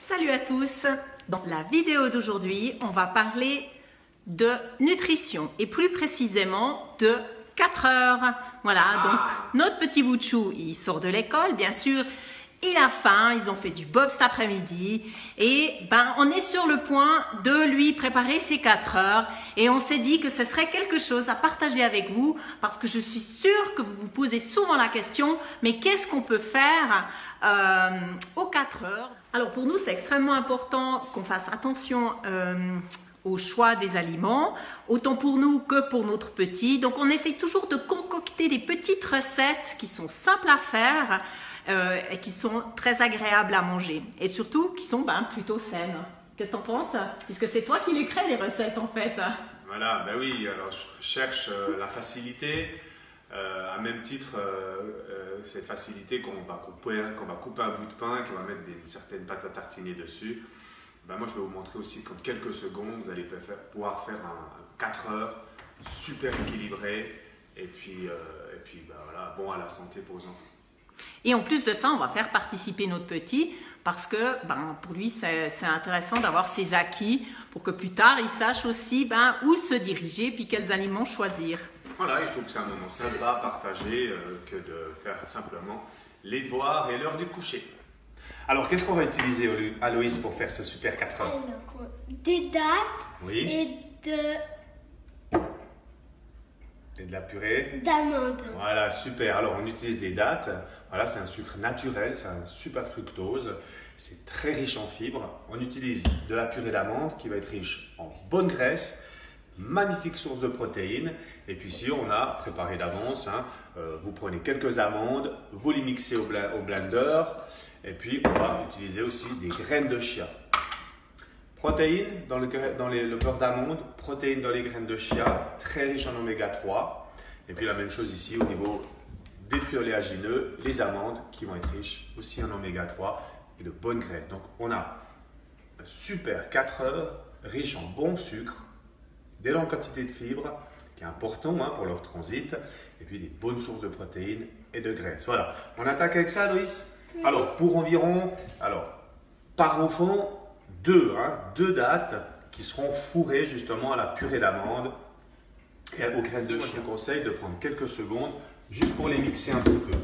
Salut à tous! Dans la vidéo d'aujourd'hui, on va parler de nutrition et plus précisément de 4 heures. Voilà, donc notre petit bout de chou, il sort de l'école, bien sûr, il a faim, ils ont fait du bob cet après-midi et on est sur le point de lui préparer ses 4 heures et on s'est dit que ce serait quelque chose à partager avec vous parce que je suis sûre que vous vous posez souvent la question, mais qu'est-ce qu'on peut faire aux 4 heures? Alors pour nous, c'est extrêmement important qu'on fasse attention au choix des aliments, autant pour nous que pour notre petit. Donc on essaye toujours de concocter des petites recettes qui sont simples à faire et qui sont très agréables à manger et surtout qui sont plutôt saines. Qu'est-ce que tu en penses? Puisque c'est toi qui les crées les recettes en fait. Voilà, ben oui, alors je cherche la facilité, à même titre cette facilité qu'on va couper un bout de pain, qu'on va mettre une certaine pâte à tartiner dessus. Moi je vais vous montrer aussi qu'en quelques secondes vous allez pouvoir faire un 4 heures super équilibré et puis voilà, bon à la santé pour vos enfants. Et en plus de ça, on va faire participer notre petit parce que pour lui, c'est intéressant d'avoir ses acquis pour que plus tard, il sache aussi où se diriger puis quels aliments choisir. Voilà, et je trouve que c'est un moment sympa à partager que de faire simplement les devoirs et l'heure du coucher. Alors, qu'est-ce qu'on va utiliser, Aloïs, pour faire ce super 4 heures? Alors, des dattes et de la purée d'amandes. Voilà, super. Alors, on utilise des dattes. Voilà, c'est un sucre naturel, c'est un super fructose. C'est très riche en fibres. On utilise de la purée d'amandes qui va être riche en bonne graisse, magnifique source de protéines. Et puis ici, on a préparé d'avance. Vous prenez quelques amandes, vous les mixez au blender. Et puis, on va utiliser aussi des graines de chia. Protéines dans le beurre d'amande, protéines dans les graines de chia, très riche en oméga 3. Et puis la même chose ici au niveau des fruits oléagineux, les amandes qui vont être riches aussi en oméga 3 et de bonnes graisses. Donc on a un super 4 heures riche en bon sucre, d'énormes quantités de fibres, qui est important pour leur transit, et puis des bonnes sources de protéines et de graisses. Voilà, on attaque avec ça, Loïs? Alors pour environ, par enfant, deux dattes qui seront fourrées justement à la purée d'amande et aux graines de chia. Je vous conseille de prendre quelques secondes juste pour les mixer un petit peu.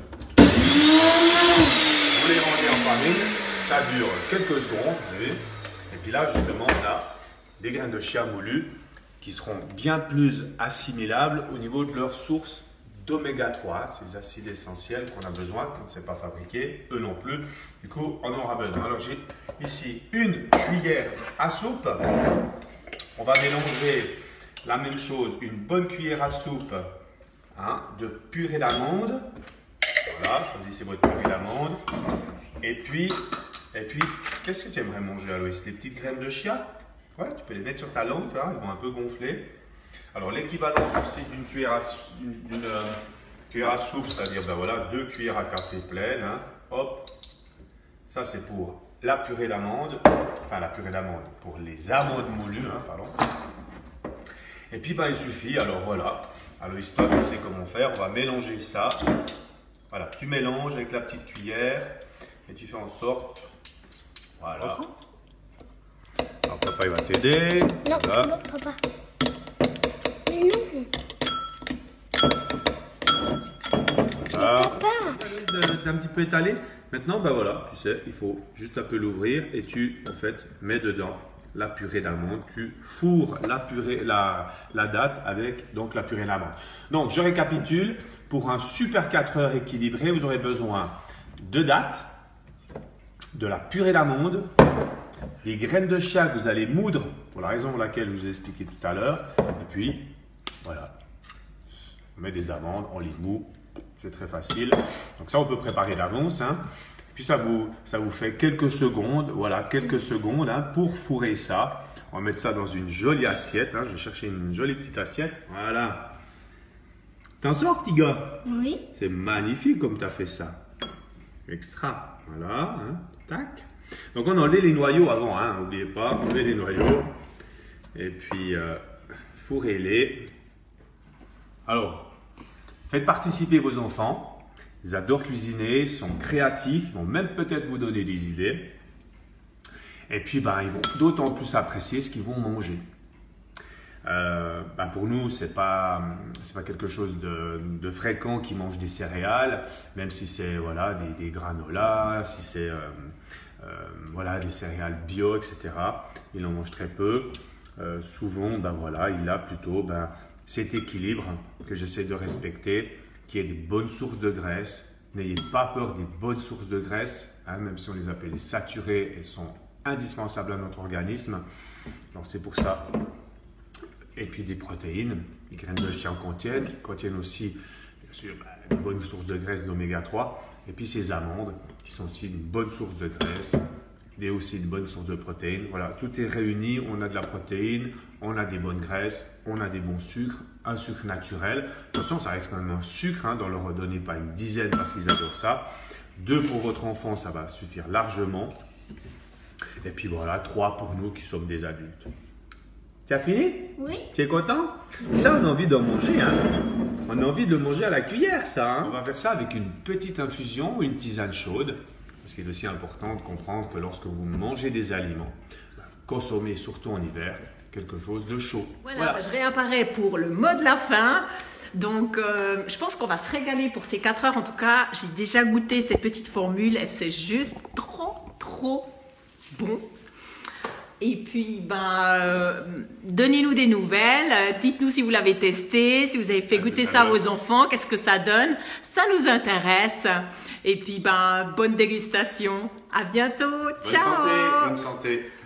Vous les rendez en farine, ça dure quelques secondes, vous voyez. Et puis là justement on a des graines de chia moulues qui seront bien plus assimilables au niveau de leur source d'oméga 3, ces acides essentiels qu'on a besoin, qu'on ne sait pas fabriquer, eux non plus. Du coup, on en aura besoin. Alors, j'ai ici une cuillère à soupe. On va mélanger la même chose, une bonne cuillère à soupe de purée d'amande. Voilà, choisissez votre purée d'amande. Et puis, qu'est-ce que tu aimerais manger, Aloïs? Les petites graines de chia? Ouais, tu peux les mettre sur ta langue, elles vont un peu gonfler. Alors l'équivalence aussi d'une cuillère à soupe, c'est-à-dire 2 cuillères à café pleines. Hop, ça c'est pour la purée d'amande, pour les amandes moulues, pardon. Et puis il suffit, alors voilà, Aloïs, toi tu sais comment faire, on va mélanger ça. Voilà, tu mélanges avec la petite cuillère et tu fais en sorte, voilà. Alors papa il va t'aider. Non, voilà. non, papa. Mais non. Voilà. Papa. D'un petit peu étalé. Maintenant, voilà, tu sais, il faut juste un peu l'ouvrir et tu, en fait, mets dedans la purée d'amande. Tu fourres la date avec donc la purée d'amande. Donc, je récapitule. Pour un super 4 heures équilibré, vous aurez besoin de dattes, de la purée d'amande, des graines de chia que vous allez moudre pour la raison pour laquelle je vous ai expliqué tout à l'heure. Et puis, voilà, on met des amandes, on les moud. C'est très facile. Donc ça, on peut préparer d'avance. Puis ça vous fait quelques secondes, quelques secondes pour fourrer ça. On va mettre ça dans une jolie assiette. Je vais chercher une jolie petite assiette. Voilà. T'en sors, petit gars? Oui. C'est magnifique comme tu as fait ça. Extra. Voilà. Tac. Donc on enlève les noyaux avant. N'oubliez pas, enlevez les noyaux. Et puis, fourrez-les. Alors, faites participer vos enfants. Ils adorent cuisiner, sont créatifs, ils vont même peut-être vous donner des idées. Et puis, ben, ils vont d'autant plus apprécier ce qu'ils vont manger. Pour nous, c'est pas quelque chose de fréquent qu'ils mangent des céréales, même si c'est voilà, des granolas, si c'est voilà, des céréales bio, etc. Ils en mangent très peu. Souvent, ben, voilà, il a plutôt cet équilibre que j'essaie de respecter, qui est des bonnes sources de graisse. N'ayez pas peur des bonnes sources de graisse, hein, même si on les appelle saturées, elles sont indispensables à notre organisme. Donc c'est pour ça. Et puis des protéines, les graines de chia contiennent aussi, bien sûr, une bonne source de graisse d'oméga 3. Et puis ces amandes, qui sont aussi une bonne source de graisse, et aussi une bonne source de protéines. Voilà, tout est réuni, on a de la protéine, on a des bonnes graisses, on a des bons sucres, un sucre naturel. Attention, ça reste quand même un sucre, hein, n'en leur redonnez pas une dizaine parce qu'ils adorent ça. 2 pour votre enfant, ça va suffire largement. Et puis voilà, 3 pour nous qui sommes des adultes. Tu as fini? Oui. Tu es content? Ça, on a envie d'en manger. Hein? On a envie de le manger à la cuillère, ça. Hein? On va faire ça avec une petite infusion ou une tisane chaude. Parce qu'il est aussi important de comprendre que lorsque vous mangez des aliments, consommez surtout en hiver quelque chose de chaud. Voilà. Je réapparais pour le mot de la fin. Donc, je pense qu'on va se régaler pour ces 4 heures. En tout cas, j'ai déjà goûté cette petite formule et c'est juste trop bon. Et puis, donnez-nous des nouvelles, dites-nous si vous l'avez testé, si vous avez fait goûter ça à vos enfants, qu'est-ce que ça donne, ça nous intéresse. Et puis, bonne dégustation, à bientôt, ciao! Bonne santé!